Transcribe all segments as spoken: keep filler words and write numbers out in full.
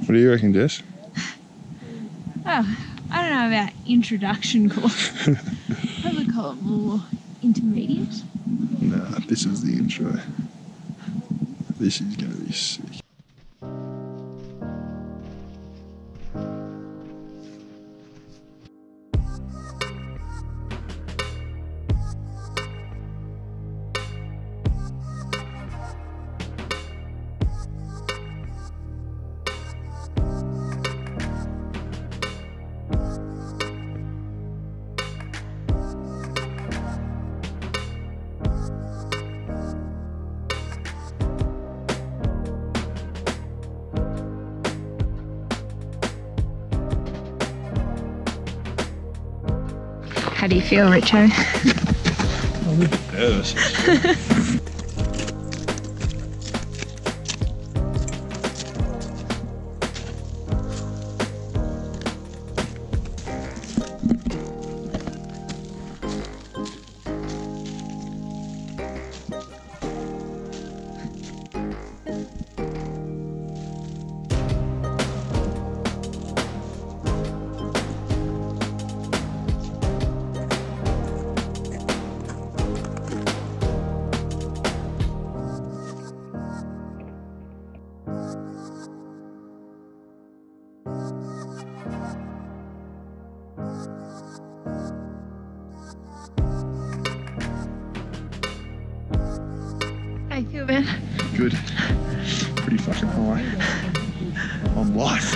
What do you reckon, Jess? Oh, I don't know about introduction course. Probably call it more intermediate. Nah, this is the intro. This is going to be sick. How do you feel, Richo? I'm a bit nervous. How you feel, Ben? Good. Pretty fucking high. On life.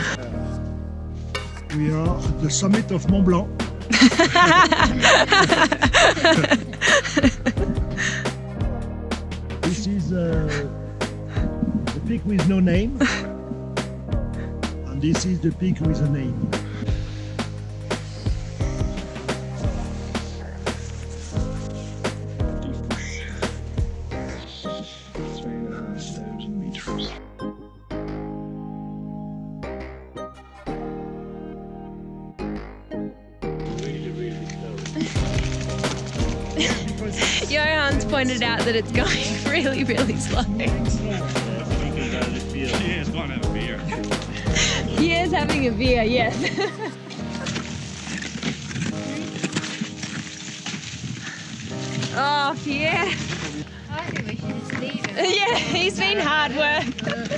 We are at the summit of Mont Blanc. This is uh, the peak with no name. And this is the peak with a name. Johan's pointed out that it's going really, really slow. Pierre's going to have a beer. Pierre's having a beer, yes. Oh, Pierre. I think we should just leave him. Yeah, he's been hard work.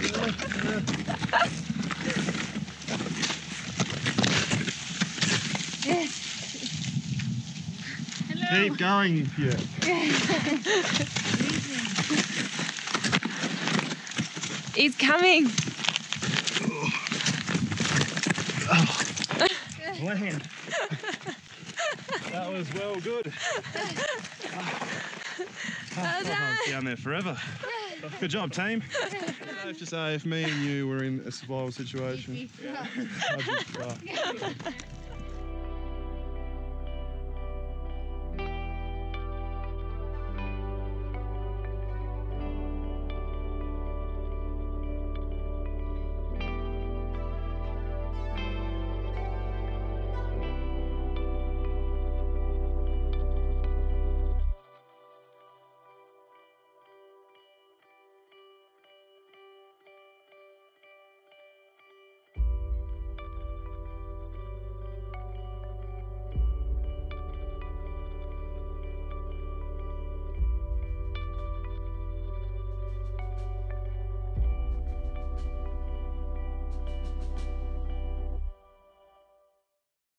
Yes. Keep going, Pierre. He's coming. Land. That was well good. Well done. Down there forever. Good job, team. I have to say, if me and you were in a survival situation, I'd be fucked.